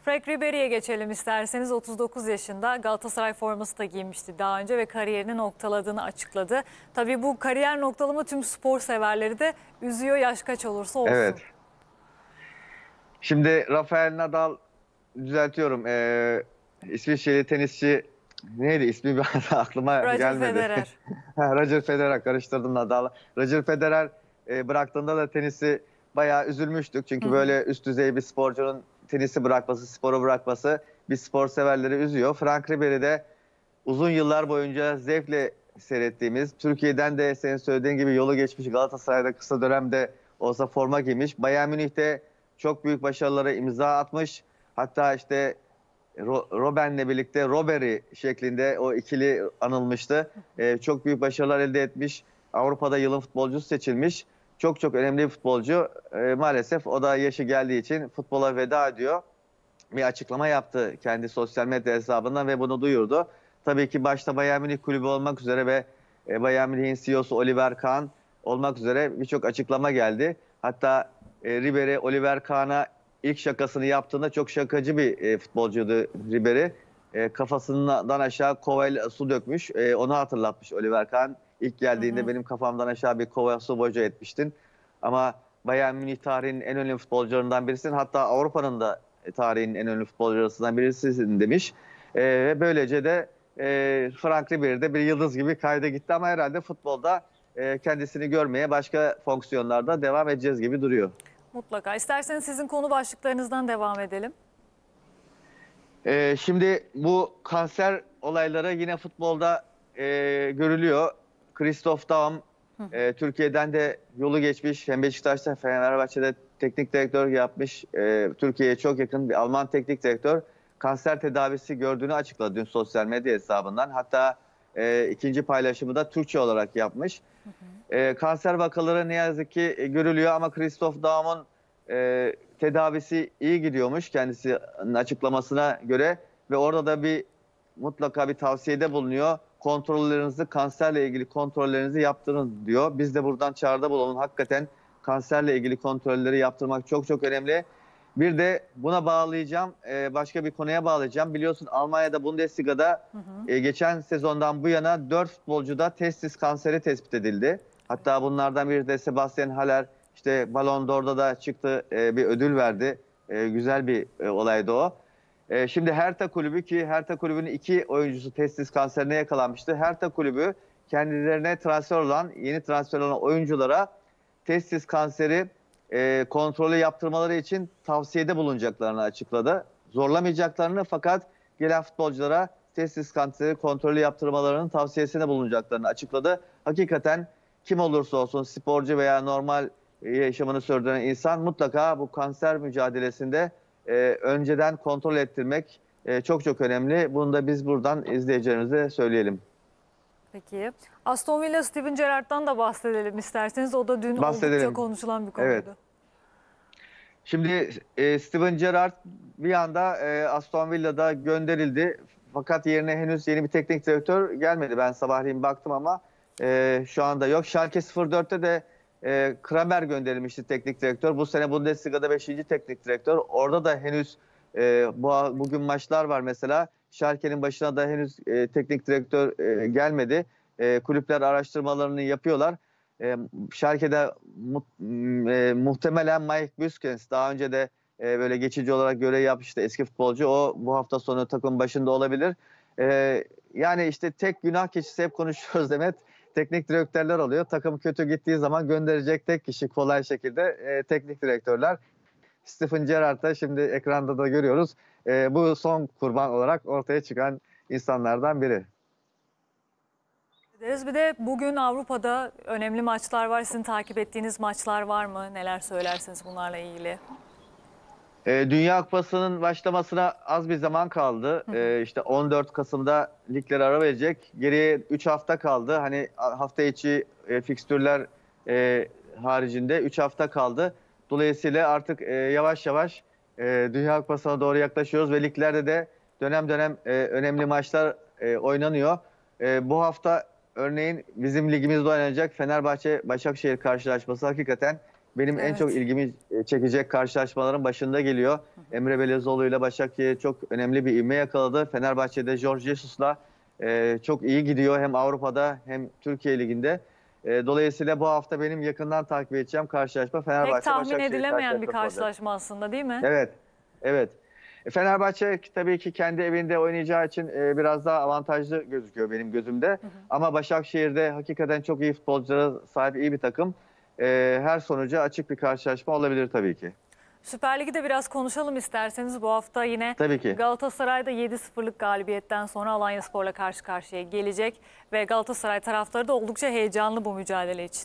Frank Ribery'e geçelim isterseniz. 39 yaşında, Galatasaray forması da giymişti daha önce ve kariyerini noktaladığını açıkladı. Tabii bu kariyer noktalama tüm spor severleri de üzüyor, yaş kaç olursa olsun. Evet. Şimdi Rafael Nadal, düzeltiyorum. İsviçreli tenisçi, neydi ismi, bir anda aklıma Roger gelmedi. Federer. Roger Federer, karıştırdım Nadal'la. Roger Federer bıraktığında da tenisi bayağı üzülmüştük. Hı Çünkü hı. böyle üst düzey bir sporcunun tenisi bırakması, sporu bırakması biz spor severleri üzüyor. Frank Ribery de uzun yıllar boyunca zevkle seyrettiğimiz, Türkiye'den de senin söylediğin gibi yolu geçmiş, Galatasaray'da kısa dönemde olsa forma giymiş, Bayern Münih'te çok büyük başarılara imza atmış. Hatta işte Robben'le birlikte Robbery şeklinde o ikili anılmıştı. Çok büyük başarılar elde etmiş. Avrupa'da yılın futbolcusu seçilmiş. Çok çok önemli bir futbolcu. Maalesef o da yaşı geldiği için futbola veda ediyor. Bir açıklama yaptı kendi sosyal medya hesabından ve bunu duyurdu. Tabii ki başta Bayern Münih kulübü olmak üzere ve Bayern Münih'in CEO'su Oliver Kahn olmak üzere birçok açıklama geldi. Hatta Ribery, Oliver Kahn'a ilk şakasını yaptığında, çok şakacı bir futbolcuydu Ribery. Kafasından aşağı kovayla su dökmüş. Onu hatırlatmış Oliver Kahn. İlk Hı geldiğinde hı. benim kafamdan aşağı bir kova su boca etmiştin. Ama Bayern Münih tarihinin en önemli futbolcularından birisin. Hatta Avrupa'nın da tarihinin en önemli futbolcularından birisisin demiş. Ve böylece de Frank Ribery de bir yıldız gibi kayda gitti ama herhalde futbolda kendisini görmeye başka fonksiyonlarda devam edeceğiz gibi duruyor. Mutlaka. İsterseniz sizin konu başlıklarınızdan devam edelim. Şimdi bu kanser olayları yine futbolda görülüyor. Christoph Daum Türkiye'den de yolu geçmiş. Hem Beşiktaş'ta, Fenerbahçe'de teknik direktör yapmış. Türkiye'ye çok yakın bir Alman teknik direktör kanser tedavisi gördüğünü açıkladı dün sosyal medya hesabından. Hatta ikinci paylaşımı da Türkçe olarak yapmış. Kanser vakaları ne yazık ki görülüyor ama Christoph Daum'un tedavisi iyi gidiyormuş kendisinin açıklamasına göre ve orada da mutlaka bir tavsiyede bulunuyor. Kontrollerinizi, kanserle ilgili kontrollerinizi yaptırın diyor. Biz de buradan çağrıda bulunun. Hakikaten kanserle ilgili kontrolleri yaptırmak çok çok önemli. Bir de buna bağlayacağım, başka bir konuya bağlayacağım. Biliyorsun Almanya'da Bundesliga'da Hı hı. geçen sezondan bu yana 4 futbolcuda testis kanseri tespit edildi. Hatta bunlardan biri de Sebastian Haller, işte Ballon d'Or'da da çıktı, bir ödül verdi. Güzel bir olaydı o. Şimdi Hertha Kulübü, ki Hertha Kulübü'nün 2 oyuncusu testis kanserine yakalanmıştı. Hertha Kulübü kendilerine yeni transfer olan oyunculara testis kanseri kontrolü yaptırmaları için tavsiyede bulunacaklarını açıkladı. Zorlamayacaklarını, fakat gelen futbolculara testis kanseri kontrolü yaptırmalarının tavsiyesinde bulunacaklarını açıkladı. Hakikaten kim olursa olsun, sporcu veya normal yaşamını sürdüren insan, mutlaka bu kanser mücadelesinde önceden kontrol ettirmek çok çok önemli. Bunu da biz buradan izleyicilerimize söyleyelim. Peki. Aston Villa Steven Gerrard'dan da bahsedelim isterseniz. O da dün oldukça Bahsedelim. konuşulan bir Evet. konuydu. Şimdi Steven Gerrard bir anda Aston Villa'da gönderildi. Fakat yerine henüz yeni bir teknik direktör gelmedi. Ben sabahleyin baktım ama şu anda yok. Schalke 04'te de Kramer gönderilmişti teknik direktör. Bu sene Bundesliga'da 5. teknik direktör. Orada da henüz bugün maçlar var mesela. Schalke'nin başına da henüz teknik direktör gelmedi. Kulüpler araştırmalarını yapıyorlar. Schalke'de muhtemelen Mike Büskens, daha önce de böyle geçici olarak görev yapmıştı, eski futbolcu. O bu hafta sonu takım başında olabilir. Yani işte tek günah keçisi, hep konuşuyoruz Demet. Teknik direktörler oluyor. Takım kötü gittiği zaman gönderecek tek kişi kolay şekilde teknik direktörler. Steven Gerrard'ı şimdi ekranda da görüyoruz. Bu son kurban olarak ortaya çıkan insanlardan biri. Bir de bugün Avrupa'da önemli maçlar var. Sizin takip ettiğiniz maçlar var mı? Neler söylersiniz bunlarla ilgili? Dünya Kupası'nın başlamasına az bir zaman kaldı. İşte 14 Kasım'da ligler ara verecek. Geriye 3 hafta kaldı. Hani hafta içi fikstürler haricinde 3 hafta kaldı. Dolayısıyla artık yavaş yavaş Dünya Kupası'na doğru yaklaşıyoruz ve liglerde de dönem dönem önemli maçlar oynanıyor. Bu hafta örneğin bizim ligimizde oynanacak Fenerbahçe-Başakşehir karşılaşması hakikaten benim en Evet. çok ilgimi çekecek karşılaşmaların başında geliyor. Emre Belezoğlu ile Başakşehir çok önemli bir ivme yakaladı. Fenerbahçe'de Jorge Jesus'la çok iyi gidiyor hem Avrupa'da hem Türkiye Ligi'nde. Dolayısıyla bu hafta benim yakından takip edeceğim karşılaşma Pek tahmin Fenerbahçe-Başakşehir edilemeyen bir karşılaşması olacak. karşılaşma aslında, değil mi? Evet, evet. Fenerbahçe tabii ki kendi evinde oynayacağı için biraz daha avantajlı gözüküyor benim gözümde. Ama Başakşehir'de hakikaten çok iyi futbolculara sahip iyi bir takım. Her sonuca açık bir karşılaşma olabilir tabii ki. Süper Lig'i de biraz konuşalım isterseniz. Bu hafta yine Tabii ki. Galatasaray'da 7-0'lık galibiyetten sonra Alanyaspor'la karşı karşıya gelecek. Ve Galatasaray taraftarı da oldukça heyecanlı bu mücadele için.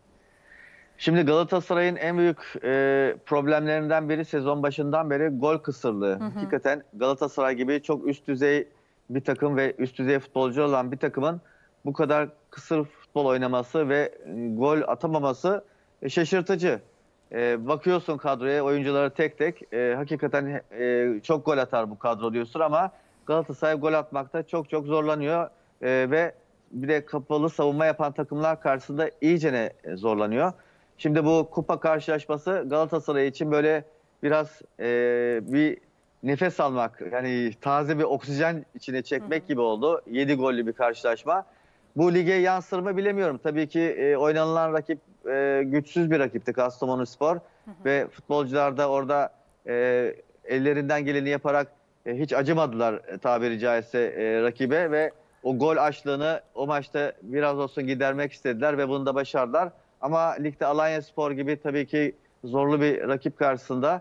Şimdi Galatasaray'ın en büyük problemlerinden biri sezon başından beri gol kısırlığı. Hakikaten Galatasaray gibi çok üst düzey bir takım ve üst düzey futbolcu olan bir takımın bu kadar kısır futbol oynaması ve gol atamaması şaşırtıcı. Bakıyorsun kadroya, oyuncuları tek tek hakikaten çok gol atar bu kadro diyorsun ama Galatasaray gol atmakta çok çok zorlanıyor ve bir de kapalı savunma yapan takımlar karşısında iyicene zorlanıyor. Şimdi bu kupa karşılaşması Galatasaray için böyle biraz bir nefes almak, yani taze bir oksijen içine çekmek gibi oldu. 7 gollü bir karşılaşma. Bu lige yansır mı bilemiyorum. Tabii ki oynanılan rakip güçsüz bir rakipti Kastamonuspor ve futbolcular da orada ellerinden geleni yaparak hiç acımadılar tabiri caizse rakibe ve o gol açlığını o maçta biraz olsun gidermek istediler ve bunu da başardılar. Ama ligde Alanyaspor gibi tabii ki zorlu bir rakip karşısında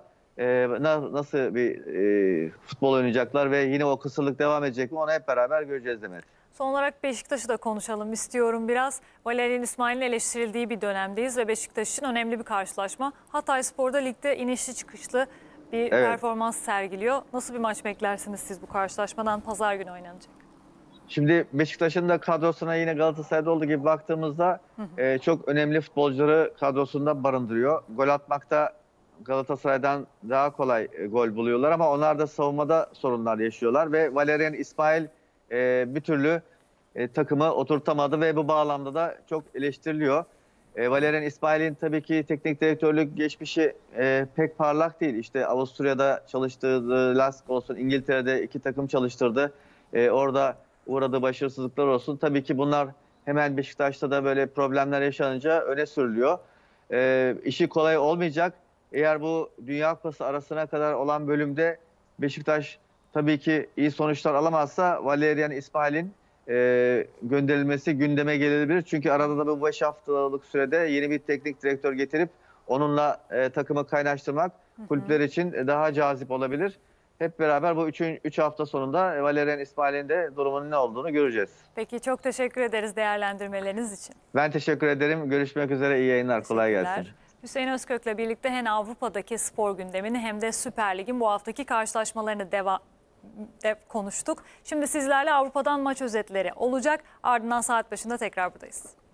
nasıl bir futbol oynayacaklar ve yine o kısırlık devam edecek mi onu hep beraber göreceğiz Demet. Son olarak Beşiktaş'ı da konuşalım istiyorum biraz. Valerian İsmail'in eleştirildiği bir dönemdeyiz ve Beşiktaş için önemli bir karşılaşma. Hatayspor'da ligde inişli çıkışlı bir performans sergiliyor. Nasıl bir maç beklersiniz siz bu karşılaşmadan? Pazar günü oynanacak. Şimdi Beşiktaş'ın da kadrosuna yine Galatasaray'da olduğu gibi baktığımızda çok önemli futbolcuları kadrosunda barındırıyor. Gol atmakta Galatasaray'dan daha kolay gol buluyorlar ama onlar da savunmada sorunlar yaşıyorlar ve Valerian İsmail bir türlü takımı oturtamadı ve bu bağlamda da çok eleştiriliyor. Valerian İsmail'in tabii ki teknik direktörlük geçmişi pek parlak değil. İşte Avusturya'da çalıştırdığı Lask olsun, İngiltere'de 2 takım çalıştırdı. Orada uğradığı başarısızlıklar olsun. Tabii ki bunlar hemen Beşiktaş'ta da böyle problemler yaşanınca öne sürülüyor. İşi kolay olmayacak. Eğer bu Dünya Kupası arasına kadar olan bölümde Beşiktaş tabii ki iyi sonuçlar alamazsa Valerian İsmail'in gönderilmesi gündeme gelebilir. Çünkü arada da bu 5 haftalık sürede yeni bir teknik direktör getirip onunla takımı kaynaştırmak kulüpler için daha cazip olabilir. Hep beraber bu 3 hafta sonunda Valerian İsmail'in de durumunun ne olduğunu göreceğiz. Peki çok teşekkür ederiz değerlendirmeleriniz için. Ben teşekkür ederim. Görüşmek üzere. İyi yayınlar. Kolay gelsin. Hüseyin Özkök'le birlikte hem Avrupa'daki spor gündemini hem de Süper Lig'in bu haftaki karşılaşmalarını konuştuk. Şimdi sizlerle Avrupa'dan maç özetleri olacak. Ardından saat başında tekrar buradayız.